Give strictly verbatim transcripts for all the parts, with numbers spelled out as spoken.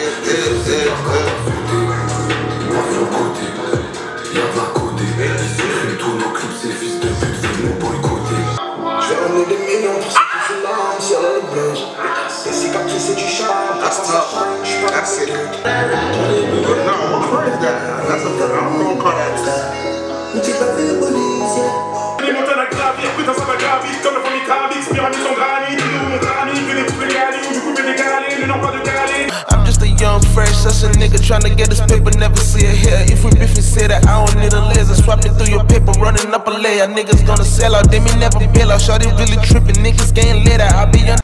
That's tough. That's it. No, what is that? That's a good. I don't know what call that. I'm just a young, fresh, such a nigga tryna get this paper, never see a hair. If we beefing, say that I don't need a laser. Swap it through your paper, running up a layer. Niggas gonna sell out, they may never bail out. Shawty really tripping, niggas getting lit out. I'll be on.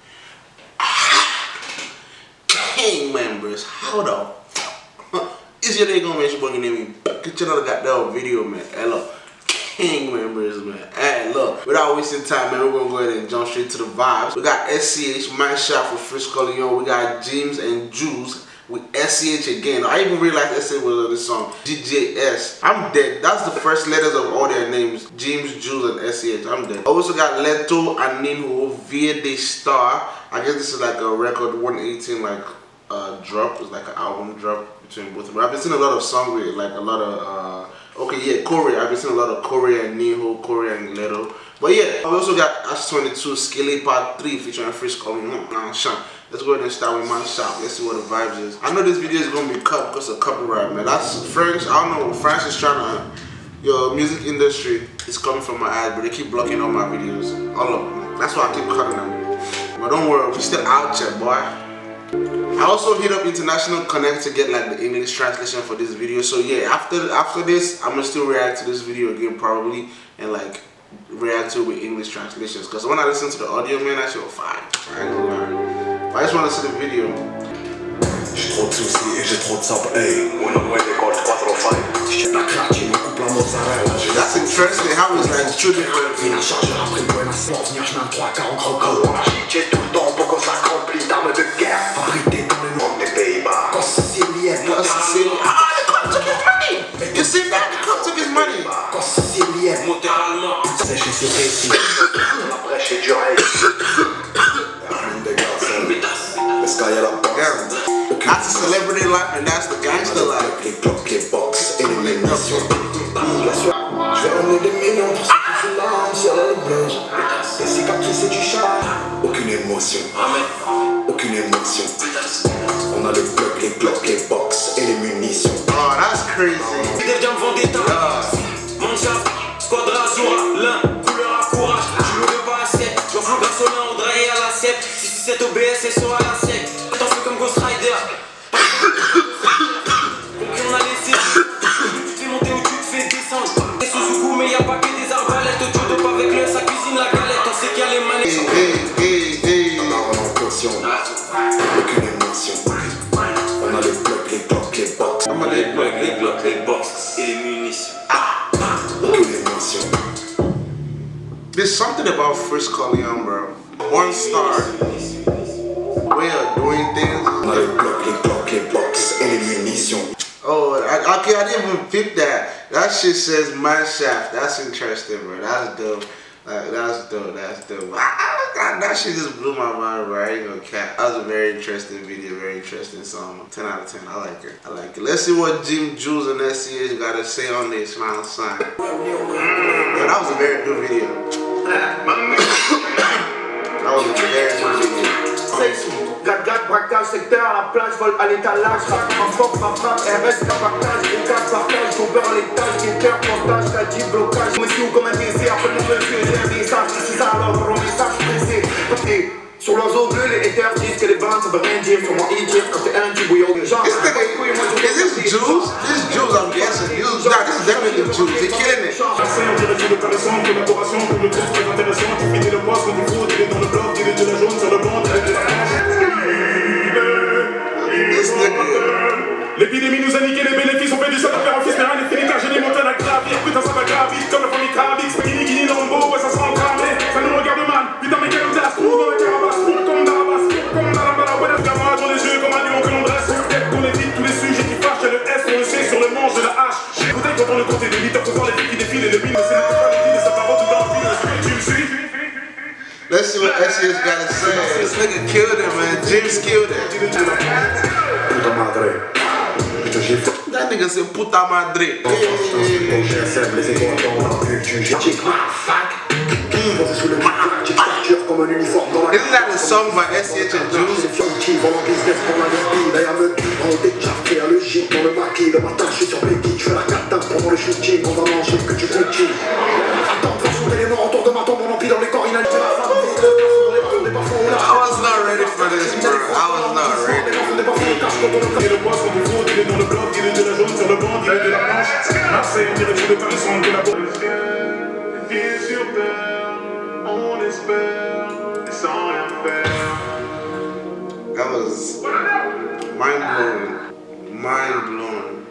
Gang members, hold on. Is your nigga gonna make sure bringing me? Get your another goddamn video, man. Hey, look. Gang members, man. Hey, look. Without wasting time, man, we're gonna go ahead and jump straight to the vibes. We got S C H, Manshaf with Frisco Leon. We got James and Jules with S C H again. I even realized S C H was on this song. G J S. I'm dead. That's the first letters of all their names. James, Jules, and S C H. I'm dead. I also got Leto and Ninho via the Star. I guess this is like a record one eighteen, like uh, drop. It's like an album drop between both of them. I've been seeing a lot of songs with like a lot of uh, okay, yeah, Corey. I've been seeing a lot of Corey and Ninho, Corey and Leto. But yeah, we also got S twenty-two, Skilly Part three featuring Frisco Leon. Let's go ahead and start with Manshaf. Let's see what the vibes is. I know this video is gonna be cut because of copyright, man. That's French. I don't know. France is trying to. Your music industry is coming from my ads, but they keep blocking all my videos. All of them. That's why I keep cutting them. But don't worry, we're still out here, boy. I also hit up International Connect to get like the English translation for this video. So yeah, after after this, I'm gonna still react to this video again probably and like react to it with English translations. Because when I listen to the audio, man, that shit was fire. I ain't gonna lie. I just want to see the video. J'ai trop de soucis et j'ai trop de sable, hey. Mon nom est l'école trois zéro cinq. La craque, il me coupe la mozzarella. That's interesting how it's like two different. Il a chargé après le buenas. Pour venir, je mets un trois quarante croco. J'ai tout le temps pour qu'on s'accomplit d'armes de guerre. Fabriquées dans le monde des Pays-Bas. Quand Sicilienne, quand Sicilienne. Ah, the cop took his money! You see that? The cop took his money! Quand Sicilienne. Moteur allemand. Sèche et sur récit. La brèche est durée. That's the celebrity life and that's the gangster life. Les blocs, les box et les munitions. Je vais ramener des millions pour ceux qui font l'âme sur le blège. Des cicatrices et du char. Aucune émotion. Aucune émotion. On a les blocs, les blocs, les box et les munitions. Oh, that's crazy. Devient vendetta. Manshaf, Squadra, Zora, l'un, couleur à courage. Je ne veux pas assiette. Je m'en fous Barcelone, Audrey et à l'assiette. Si c'est O B S et sur à l'assiette. T'en fais comme Ghost Rider. On a laissé. Tu te fais monter ou tu te fais descendre. Des Suzuku, mais y'a pas que des arbalètes. Au job avec le, sa cuisine la galette. On sait qu'il y a les manettes. Hey, hey, hey, hey. On a en caution. Aucune émotion. On a les blocs, les blocs, les box. I'm gonna let blocs, les blocs, les box et les munitions. Aucune émotion. There's something about Frisco Leon, bro. One star. Way of doing things. On a les blocs, les blocs, les box et les munitions. Oh, I, okay, I didn't even pick that. That shit says Manshaf. That's interesting, bro. That's dope. Like, that's dope. That's dope. That, that shit just blew my mind, bro. I ain't gonna cap. That was a very interesting video, very interesting song. ten out of ten. I like it. I like it. Let's see what Jim, Jules, and S C H got to say on this final sign. Yeah, that was a very good video. That was a very good video. Gag, braquage, secteur, la plage, vol à l'étalage. Ma force, ma frappe, R S, capartage. Au cas, partage, au beurre, l'étage. Guetteur, montage, caddie, blocage. Je me suis où comme un désir. Après le monsieur, j'ai un message. C'est ça alors, pour un message pressé. Sur l'oiseau bleu, les haters disent que les bandes, ça veut rien dire. Sur moi, ils disent quand t'es un petit bouillon. Genre, is this Jules? This is Jules, I'm guessing. Jules, nah, this is definitely Jules. They're killing it. On dirait une collaboration, collaboration, comme le truc très intéressant. Tu finis le poste, quand tu fous, tu es dans le bloc, tu es de la jaune sur le banc, tu es de la l'épidémie nous a niqué les bénéfices, on fait du sale à faire office, mais rien n'est fini car j'ai des montagnes à gravir. Putain, ça va gravir comme la famille Kravitz. Guini, Guini, Lambo, ouais, ça sera encramé. Ça nous regarde mal. Putain, mais quelle audace, trouve dans la carapace, trouve comme Darabas, trouve comme Darabala. Ouais, la gamin dans les yeux comme un lion que l'on dresse. Peut-être qu'on évite tous les sujets qui fâchent. Et le S, on le sait sur le manche de la hache. Écoutez, quand on le compte des litres, faut voir les filles qui défilent et le bim, c'est le total des de sa parole tout dans le film. Tu me suis? Let's see what S C H got to say. This nigga killed it, man. James killed it. madre. Je te gifle. That nigga said puta madre. Ton G S M, laissez-toi attendre. Tu j'ai sous le tic-tac, comme un uniforme dans la. Isn't that a song by S C H and Jules? C'est funky, volant business pour la vie. D'ailleurs, me dit, on décharge, à le gîte, dans le maquis. Le matin, je suis sur mes guides, je fais la catin pendant le shooting. On va manger que tu cultives. Attends, façon d'éléments autour de ma tombe, on empile dans les corps inanimés. La femme vide, le plafond, les bras, des parfums, on a. I was not ready for this, bro. I was not ready. Il est le poisson du foot, il est dans le bloc, il est de la jaune sur le banc, il est de la planche. Marseille, on dirait que de Paris sont de la boue. Pieds sur terre, on espère, et sans rien faire. That was mind blowing. Mind blowing.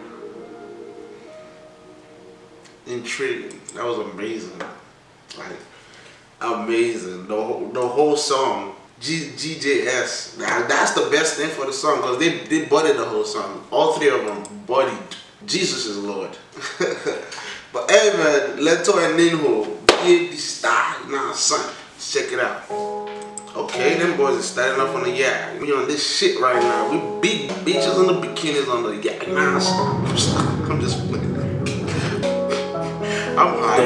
Intriguing. That was amazing. Like, amazing. The whole, the whole song. G J S. Now, that's the best thing for the song because they, they bodied the whole song. All three of them bodied. Jesus is Lord. But hey man, Leto and Ninho, big star. Nah, son, let's check it out. Okay, them boys are standing up on the yak. We on this shit right now. We big bitches in the bikinis on the yak. Nah, son. I'm just playing. I'm high.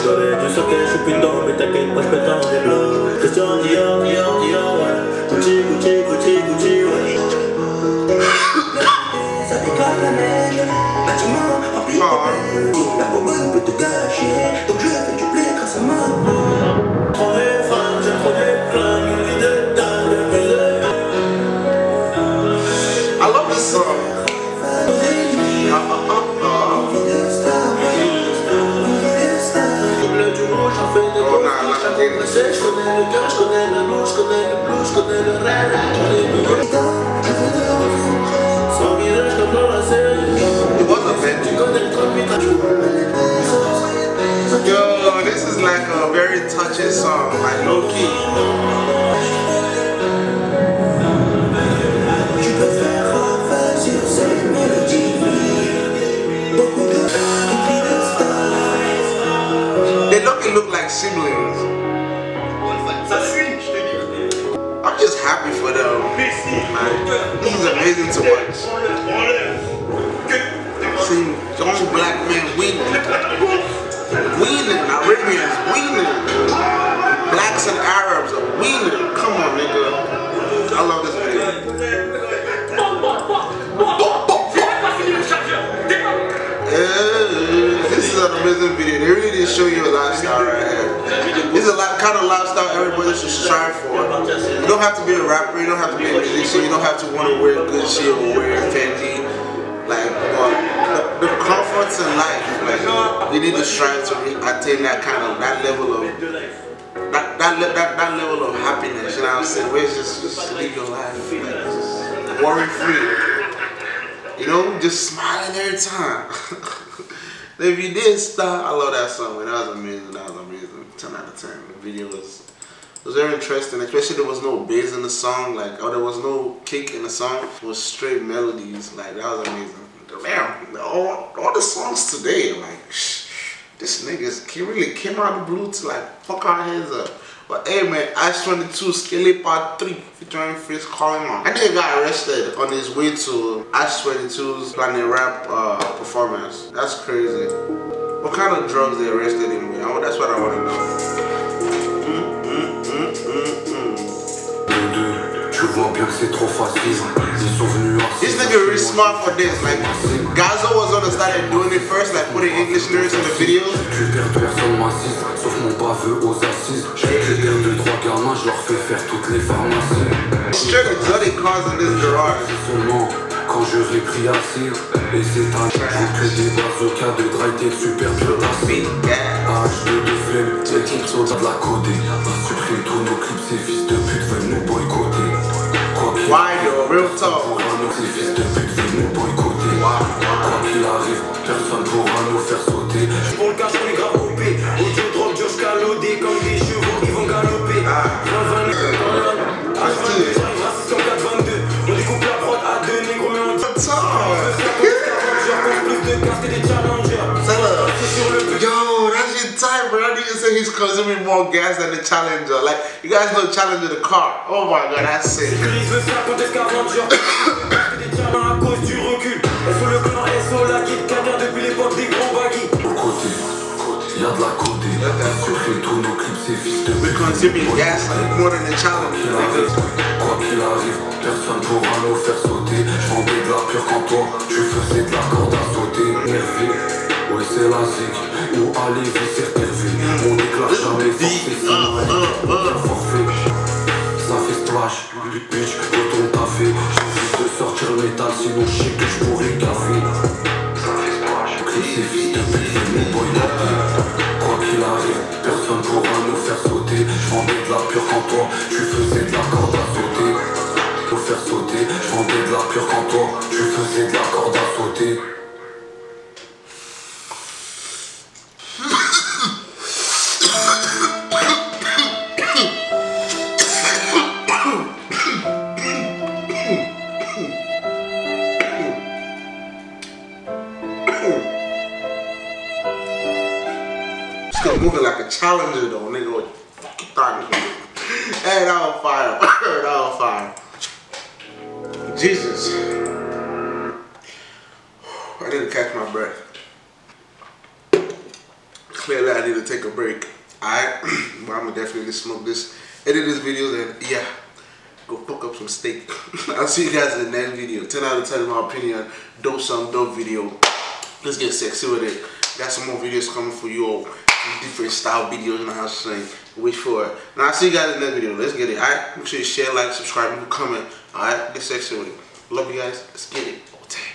I love this song. Yo, this is like a very touching song, like low key. They look, look like siblings. I'm just happy for them. Man, this is amazing to watch. See young black men winning. Winning. Arabians winning. Blacks and Arabs are winning. Come on, nigga. I love this video. Yeah, this is an amazing video. They really did show you a lifestyle right here. This is a lot, kind of lifestyle everybody should strive for. You don't have to be a rapper, you don't have to be a musician, you don't have to want to wear good shit or wear Fendi. Like, but the, the comforts in life, like, you need to strive to attain that kind of, that level of, that, that, that, that level of happiness, you know what I'm saying? Where it's just, just live your life, like, just worry free. You know, just smiling every time. If you did stop, I love that song, man. That was amazing. That was amazing. ten out of ten. The video was was very interesting, especially there was no bass in the song, like, or there was no kick in the song. It was straight melodies. Like, that was amazing. Man, all, all the songs today, like, shh, this niggas he really came out of the blue to like fuck our heads up. But hey man, Ice twenty-two Skillet Part three featuring Freeze Coleman. That nigga got arrested on his way to Ice twenty-two's Planet Rap uh, performance. That's crazy. What kind of drugs they arrested him with? Oh, that's what I want to know. Mm, mm, mm, mm, mm. Tu vois bien que c'est trop facile. Ils sont venus This nigga really smart for this. Like, Gazo was gonna start doing it first, like putting English lyrics in the videos. Personne m'assiste, sauf mon baveux aux assises. Je critère de trois gamins, je leur fais faire toutes les pharmacies. Straight exotic cars in this garage. Seulement quand je l'ai pris assis. Et c'est un j'ai que des bazookas de dry tape super bien tassés. H deux de flemme, les types soldats de la codée. Supprime tous nos clips, ces fils de pute veulent nous boycotter. Why though? Real talk. Ces fils de pute veulent nous boycotter. Quoi qu'il arrive, personne pourra nous faire sauter. Pour le cash, on est grave O P. Audio drop, Josh calodé comme des chevaux qui vont galoper. vingt vingt comme quatre vingt-deux. On découpe la prod à deux négros, mais on dit plus de casques que des challengers. Yo, that shit tight, bro. That nigga say he's consuming more gas than the Challenger. Like, you guys know Challenger the car. Oh my god, that's sick. pose du recul. S O le clan, S O la guide, gagnant depuis l'époque des gros baggy. Côté, y'a de la côté. Surfait tous nos clips, c'est fils de We're gonna see me gaslight more than a challenge. Quoi qu'il arrive, personne pourra nous faire sauter. J'vendais de la pure quand toi, tu faisais de la corde à sauter. Nervé, ouais c'est la zig. Ou allez, vous c'est pervé. On déclare jamais forfait, sinon elle forfait. Ça fait splash, bitch, retourne ta fait. J'ai envie de sortir le métal, sinon je sais que je pourrais gaffer. Ça fait splash, clip c'est fils de pute, mon boy côté. Quoi qu'il arrive, personne pourra nous faire sauter. J'vendais de la pure quand toi, tu faisais de la corde à sauter. Pour faire sauter, j'vendais de la pure quand toi, tu faisais de la corde à sauter. Still moving like a challenger though, nigga. What the fuck you thought? Hey, that was fire. That was fire. Jesus. I didn't catch my breath. Clearly I need to take a break. Alright? But I'm gonna definitely smoke this, edit this video, and yeah, go fuck up some steak. I'll see you guys in the next video. ten out of ten in my opinion. Dope song, dope video. Let's get sexy with it. Got some more videos coming for you all. Different style videos, you know how to say. Wait for it. Now I'll see you guys in the next video. Let's get it. Alright? Make sure you share, like, subscribe, leave a comment. Alright? Get sexy with it. Love you guys. Let's get it.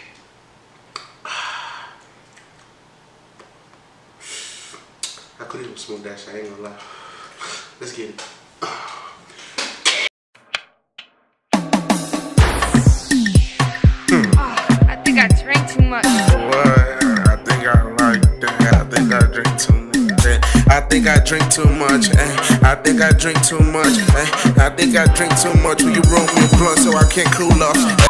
I couldn't even smoke that shit, I ain't gonna lie. Let's get it. I think I drank too much. What? I think I like that. I think I drink too much. I think I drink too much. Eh? I think I drink too much. Eh? I think I drink too much. Will you roll me a blunt so I can't cool off?